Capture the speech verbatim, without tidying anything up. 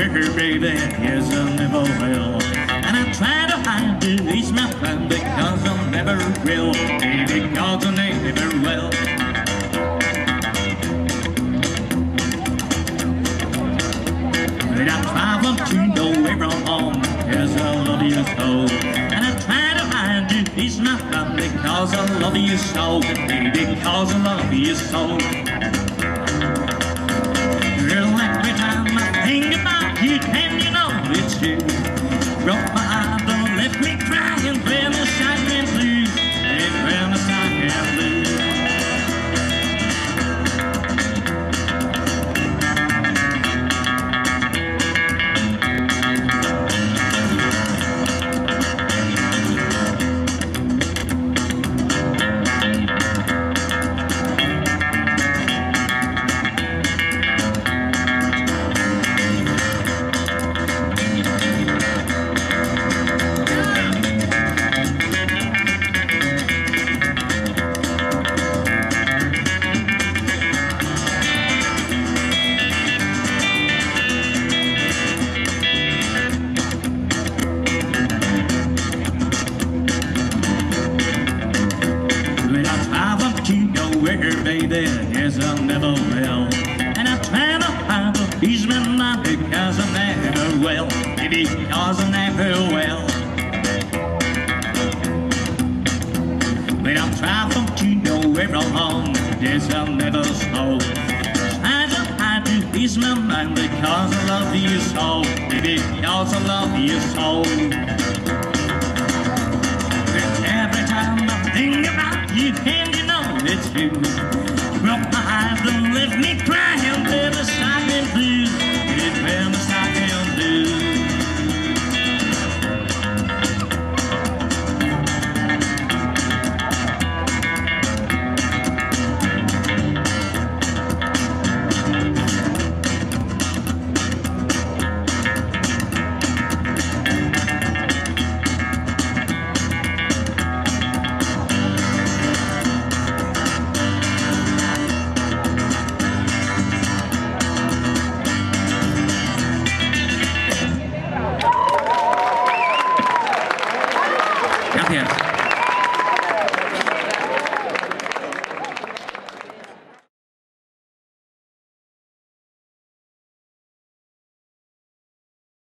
her, baby, yes, I never will. And I try to hide to ease my mind because I never will, because I never will. But I travel to nowhere I'm home, yes, I love you so. And I try to hide to ease my mind because I love you so, because I love you so. Every time I think about you, and you know it's you, broke my heart, don't left me crying, when the shining blue, and when the shining blue. Baby, yes, I never will. And I try to hide to ease my mind because I never will, because I never will. But I'm trying to know where I'm home, yes, I never slow. Try to hide to ease my mind because I love you so, because I love you so. But every time I think about you, and you know it's you, broke my heart, don't leave me crying, baby, shining blue, baby, shining blue. Gracias.